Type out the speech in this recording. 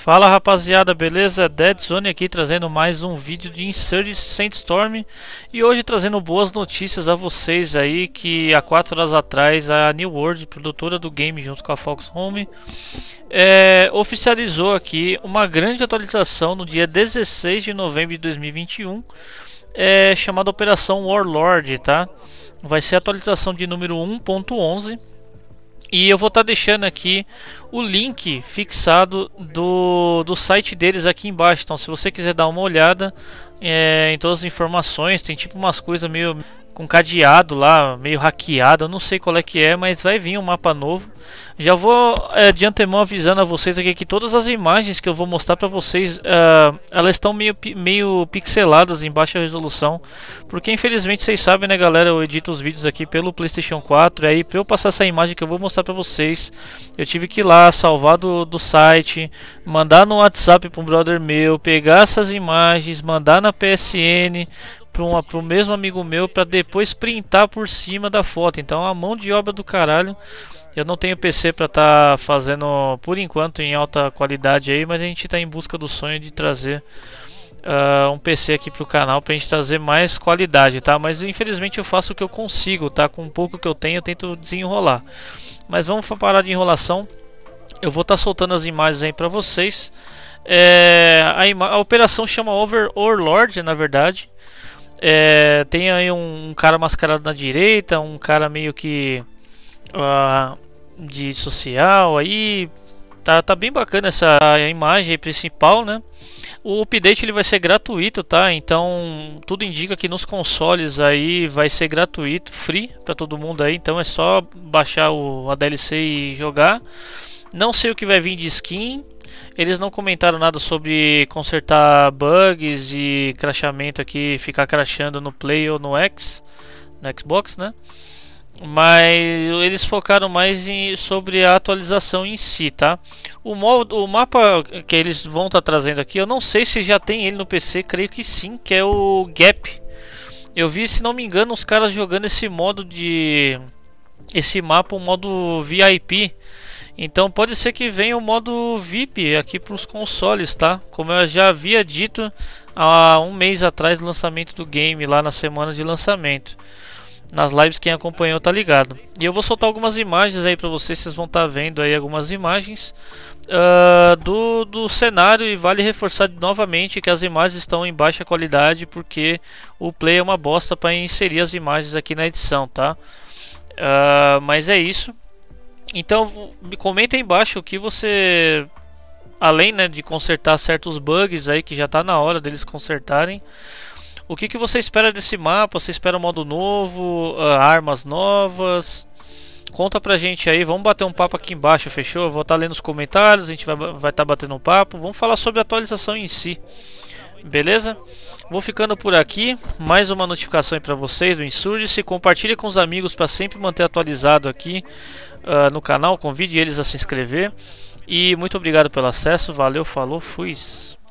Fala rapaziada, beleza? Dead Zone aqui trazendo mais um vídeo de Insurgent Sandstorm e hoje trazendo boas notícias a vocês aí que há 4 horas atrás a New World, produtora do game junto com a Fox Home, oficializou aqui uma grande atualização no dia 16 de novembro de 2021, chamada Operação Warlord, tá? Vai ser a atualização de número 1.11. E eu vou estar deixando aqui o link fixado do site deles aqui embaixo. Então se você quiser dar uma olhada em todas as informações, tem tipo umas coisas meio com cadeado lá, meio hackeado. Eu não sei qual é que é, mas vai vir um mapa novo. Já vou de antemão avisando a vocês aqui que todas as imagens que eu vou mostrar para vocês, elas estão meio pixeladas em baixa resolução, porque infelizmente vocês sabem, né galera, eu edito os vídeos aqui pelo PlayStation 4, aí para eu passar essa imagem que eu vou mostrar para vocês, eu tive que ir lá, salvar do site, mandar no WhatsApp para um brother meu, pegar essas imagens, mandar na PSN para o mesmo amigo meu, para depois printar por cima da foto. Então a mão de obra do caralho. Eu não tenho PC para estar fazendo por enquanto em alta qualidade aí, mas a gente está em busca do sonho de trazer um PC aqui para o canal para a gente trazer mais qualidade, tá? Mas infelizmente eu faço o que eu consigo, tá? Com o pouco que eu tenho eu tento desenrolar. Mas vamos parar de enrolação. Eu vou estar soltando as imagens aí para vocês. A operação chama Overlord, na verdade. Tem aí um cara mascarado na direita, um cara meio que de social aí, tá bem bacana essa imagem principal, né? O update ele vai ser gratuito, tá? Então tudo indica que nos consoles aí vai ser gratuito, free para todo mundo aí, então é só baixar a DLC e jogar. Não sei o que vai vir de skin. Eles não comentaram nada sobre consertar bugs e crashamento aqui, ficar crashando no Play ou no Xbox, né? Mas eles focaram mais sobre a atualização em si, tá? O mapa que eles vão estar trazendo aqui, eu não sei se já tem ele no PC, creio que sim, que é o Gap. Eu vi, se não me engano, os caras jogando esse mapa, o modo VIP. Então pode ser que venha o modo VIP aqui para os consoles, tá? Como eu já havia dito há um mês atrás do lançamento do game, lá na semana de lançamento. Nas lives quem acompanhou tá ligado. E eu vou soltar algumas imagens aí para vocês vão estar vendo aí algumas imagens do cenário. E vale reforçar novamente que as imagens estão em baixa qualidade, porque o Play é uma bosta para inserir as imagens aqui na edição, tá? Mas é isso. Então comenta aí embaixo o que você, além, né, de consertar certos bugs aí que já tá na hora deles consertarem, o que você espera desse mapa? Você espera um modo novo, armas novas? Conta pra gente aí, vamos bater um papo aqui embaixo, fechou? Eu vou estar lendo os comentários, a gente vai estar batendo um papo, vamos falar sobre a atualização em si, beleza? Vou ficando por aqui, mais uma notificação aí pra vocês do Insurgency. Compartilhe com os amigos para sempre manter atualizado aqui no canal, convide eles a se inscrever. E muito obrigado pelo acesso, valeu, falou, fui!